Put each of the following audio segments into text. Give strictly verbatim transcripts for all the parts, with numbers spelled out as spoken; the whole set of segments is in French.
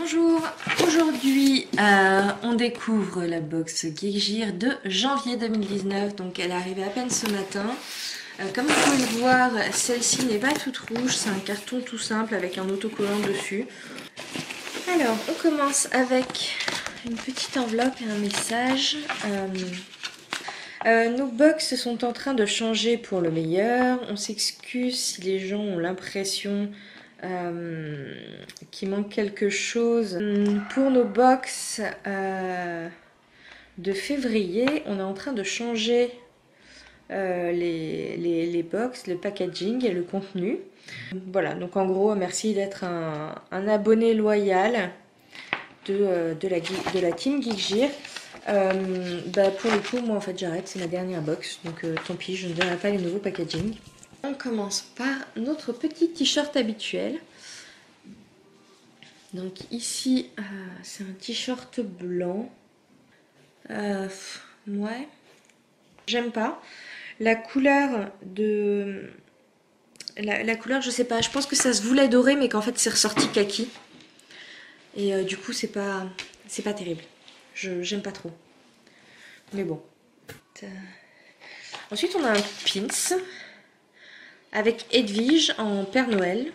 Bonjour, aujourd'hui euh, on découvre la box Geekgear de janvier deux mille dix-neuf, donc elle est arrivée à peine ce matin. Euh, comme vous pouvez le voir, celle-ci n'est pas toute rouge, c'est un carton tout simple avec un autocollant dessus. Alors on commence avec une petite enveloppe et un message. Euh, euh, nos box sont en train de changer pour le meilleur, on s'excuse si les gens ont l'impression Euh, qui manque quelque chose. Pour nos box euh, de février, on est en train de changer euh, les, les, les box, le packaging et le contenu. Voilà, donc en gros, merci d'être un, un abonné loyal de, de, la, de la team Geekgear. Euh, bah pour le coup, moi en fait j'arrête, c'est ma dernière box, donc euh, tant pis, je ne donnerai pas les nouveaux packaging. On commence par notre petit t-shirt habituel. Donc ici, euh, c'est un t-shirt blanc. Euh, ouais, j'aime pas. La couleur de... La, la couleur, je sais pas, je pense que ça se voulait doré, mais qu'en fait c'est ressorti kaki. Et euh, du coup, c'est pas, c'est pas terrible. Je j'aime pas trop. Mais bon. Ensuite, on a un pins avec Edwige en Père Noël.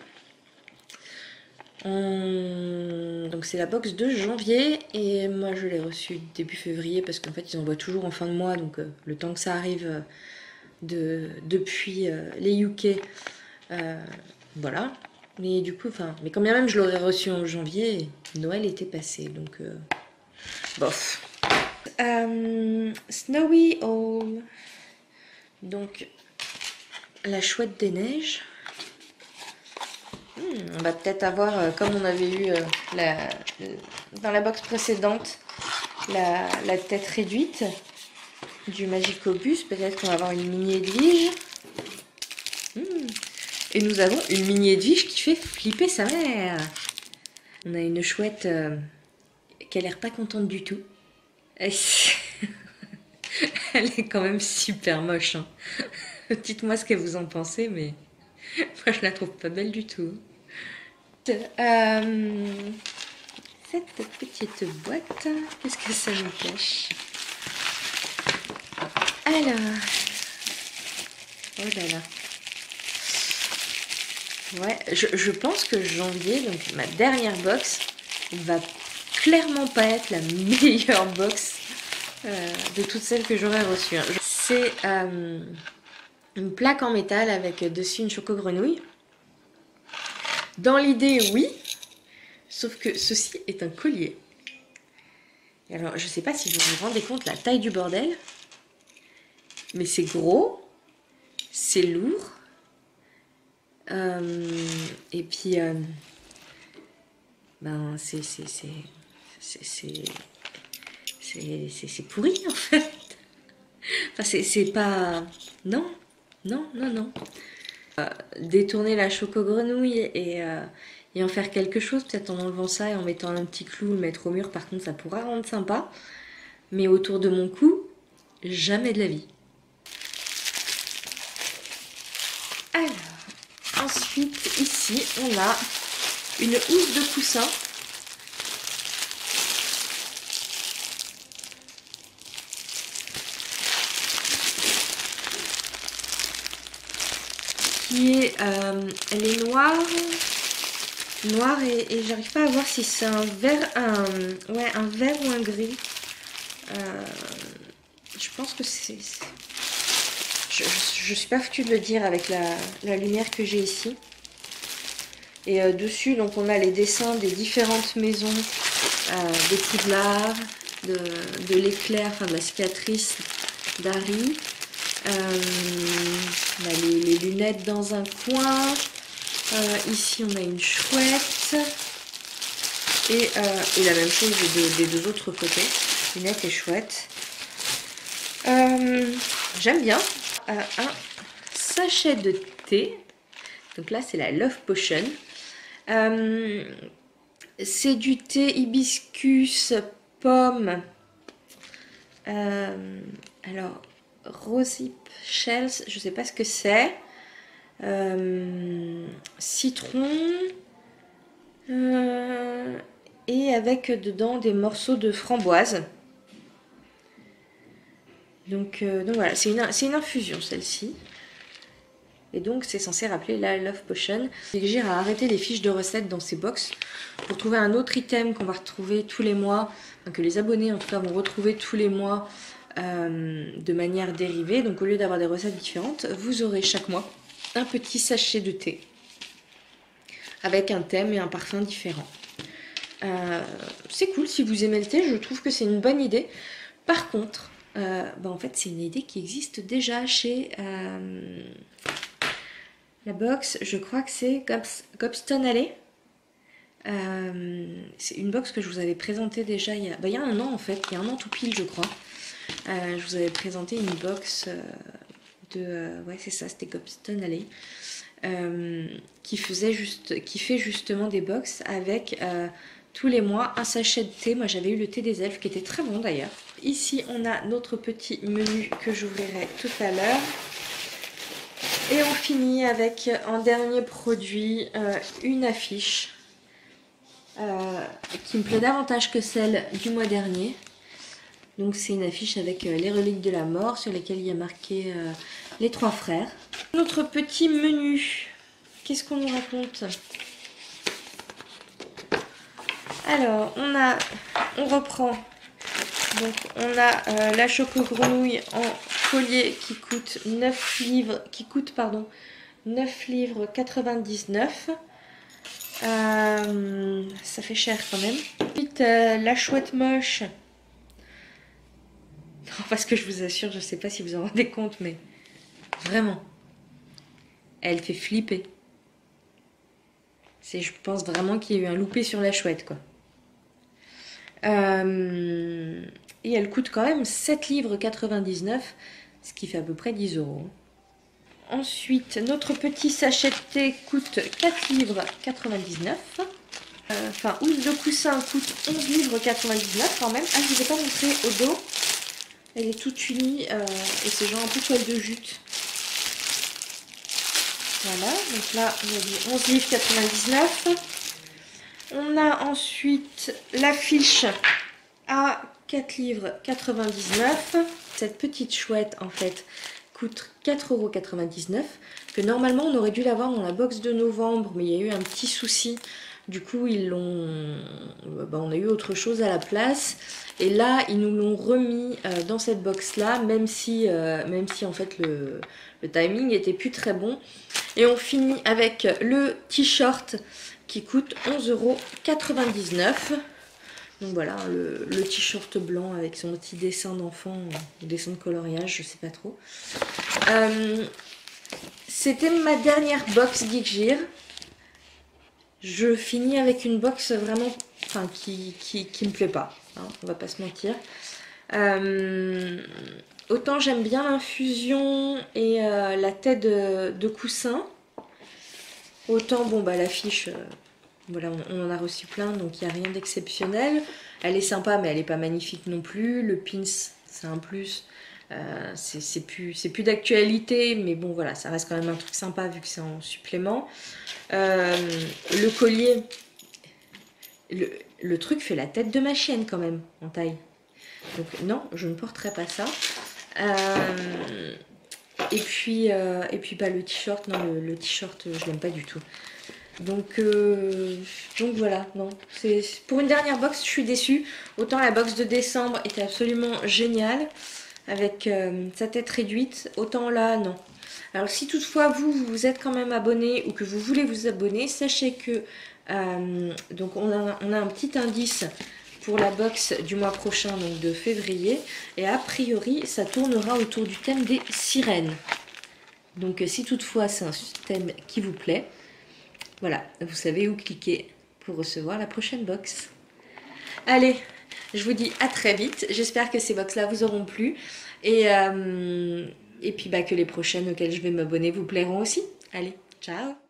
On... Donc c'est la box de janvier et moi je l'ai reçue début février parce qu'en fait ils envoient toujours en fin de mois, donc euh, le temps que ça arrive euh, de, depuis euh, les U K, euh, voilà. Mais du coup, enfin, mais quand bien même je l'aurais reçu en janvier, Noël était passé, donc euh, bof. Euh, Snowy Owl, donc la chouette des neiges. On va peut-être avoir, euh, comme on avait eu euh, la, dans la box précédente, la, la tête réduite du Magicobus. Peut-être qu'on va avoir une mini Edwige. Mmh. Et nous avons une mini Edwige qui fait flipper sa mère. On a une chouette euh, qui a l'air pas contente du tout. Elle est quand même super moche. Hein. Dites-moi ce que vous en pensez, mais moi je la trouve pas belle du tout. Euh, cette petite boîte, qu'est-ce que ça nous cache? Alors, oh là là, ouais, je, je pense que janvier, donc ma dernière box, va clairement pas être la meilleure box euh, de toutes celles que j'aurais reçues. Hein. C'est euh, une plaque en métal avec dessus une choco-grenouille. Dans l'idée, oui. Sauf que ceci est un collier. Et alors, je ne sais pas si vous vous rendez compte la taille du bordel. Mais c'est gros. C'est lourd. Euh, et puis, euh, ben, c'est c'est pourri, en fait. Enfin, c'est pas... Non, non, non, non. Euh, détourner la choco-grenouille et... Euh, et en faire quelque chose, peut-être en enlevant ça et en mettant un petit clou, le mettre au mur, par contre ça pourra rendre sympa. Mais autour de mon cou, jamais de la vie. Alors, ensuite ici on a une housse de coussin. Qui est, euh, elle est noire. Noir et, et j'arrive pas à voir si c'est un vert, un, ouais, un vert ou un gris. Euh, je pense que c'est... Je, je, je suis pas foutue de le dire avec la, la lumière que j'ai ici. Et euh, dessus, donc on a les dessins des différentes maisons, euh, des Poudlard, de, de l'éclair, enfin de la cicatrice d'Harry. Euh, on a les, les lunettes dans un coin. Euh, ici on a une chouette et, euh, et la même chose des deux, deux autres côtés, lunettes et chouette. Euh, J'aime bien euh, un sachet de thé, donc là c'est la Love Potion. Euh, c'est du thé hibiscus pomme, euh, alors rosy shells, je sais pas ce que c'est. Euh, citron, euh, et avec dedans des morceaux de framboise. Donc, euh, donc voilà, c'est une, c'est une infusion celle-ci. Et donc c'est censé rappeler la Love Potion. Gir a arrêté les fiches de recettes dans ses box pour trouver un autre item qu'on va retrouver tous les mois, que les abonnés en tout cas vont retrouver tous les mois euh, de manière dérivée. Donc au lieu d'avoir des recettes différentes, vous aurez chaque mois un petit sachet de thé avec un thème et un parfum différent. Euh, c'est cool, si vous aimez le thé, je trouve que c'est une bonne idée. Par contre, euh, bah en fait c'est une idée qui existe déjà chez... Euh, la box, je crois que c'est Gobston Alley. Euh, c'est une box que je vous avais présentée déjà il y a, bah, il y a un an en fait, il y a un an tout pile je crois. Euh, je vous avais présenté une box euh, de... Euh, ouais c'est ça, c'était Gobston Alley. Euh, qui, faisait juste, qui fait justement des box avec euh, tous les mois un sachet de thé. Moi j'avais eu le thé des elfes qui était très bon d'ailleurs. Ici on a notre petit menu que j'ouvrirai tout à l'heure. Et on finit avec, en dernier produit, euh, une affiche euh, qui me plaît davantage que celle du mois dernier. Donc c'est une affiche avec euh, les reliques de la mort sur lesquelles il y a marqué euh, les trois frères. Notre petit menu, qu'est-ce qu'on nous raconte? Alors, on a, on reprend, donc on a euh, la choco-grenouille en collier qui coûte neuf livres, qui coûte pardon neuf livres quatre-vingt-dix-neuf. Euh, ça fait cher quand même. Ensuite euh, la chouette moche. Non, parce que je vous assure, je sais pas si vous en rendez compte, mais vraiment, elle fait flipper. C'est, je pense vraiment qu'il y a eu un loupé sur la chouette quoi. Euh, et elle coûte quand même sept livres quatre-vingt-dix-neuf, ce qui fait à peu près dix euros. Ensuite, notre petit sachet de thé coûte quatre livres quatre-vingt-dix-neuf. Euh, enfin, housse de coussin coûte onze livres quatre-vingt-dix-neuf quand même. Ah, je ne vous ai pas montré au dos. Elle est toute unie euh, et c'est genre un peu toile de jute. Voilà, donc là, on a dit onze livres quatre-vingt-dix-neuf. On a ensuite l'affiche à quatre livres quatre-vingt-dix-neuf. Cette petite chouette, en fait, coûte quatre euros quatre-vingt-dix-neuf. Que normalement, on aurait dû l'avoir dans la box de novembre, mais il y a eu un petit souci. Du coup, ils l'ont... Bah, on a eu autre chose à la place. Et là, ils nous l'ont remis euh, dans cette box-là, même si, euh, même si, en fait, le, le timing était plus très bon. Et on finit avec le t-shirt qui coûte onze euros quatre-vingt-dix-neuf. Donc voilà, le, le t-shirt blanc avec son petit dessin d'enfant, ou dessin de coloriage, je sais pas trop. Euh, C'était ma dernière box Geekgear. Je finis avec une box vraiment, enfin, qui, qui, qui me plaît pas, hein, on va pas se mentir. Euh, autant j'aime bien l'infusion et euh, la tête de, de coussin. Autant, bon, bah l'affiche, euh, voilà, on, on en a reçu plein, donc il n'y a rien d'exceptionnel. Elle est sympa, mais elle n'est pas magnifique non plus. Le pins, c'est un plus. Euh, c'est plus, c'est plus d'actualité, mais bon, voilà, ça reste quand même un truc sympa vu que c'est en supplément. Euh, le collier, le, le truc fait la tête de ma chienne quand même, en taille. Donc non, je ne porterai pas ça. Euh, Et puis, euh, et puis bah, le t-shirt, non, le, le t-shirt, je l'aime pas du tout. Donc, euh, donc voilà, non. C'est pour une dernière box, je suis déçue. Autant la box de décembre était absolument géniale, avec euh, sa tête réduite. Autant là, non. Alors si toutefois vous, vous vous êtes quand même abonné ou que vous voulez vous abonner, sachez que euh, donc on a, on a un petit indice pour la box du mois prochain, donc de février. Et a priori, ça tournera autour du thème des sirènes. Donc si toutefois c'est un thème qui vous plaît, voilà, vous savez où cliquer pour recevoir la prochaine box. Allez, je vous dis à très vite. J'espère que ces box-là vous auront plu. Et, euh, et puis bah, que les prochaines auxquelles je vais m'abonner vous plairont aussi. Allez, ciao!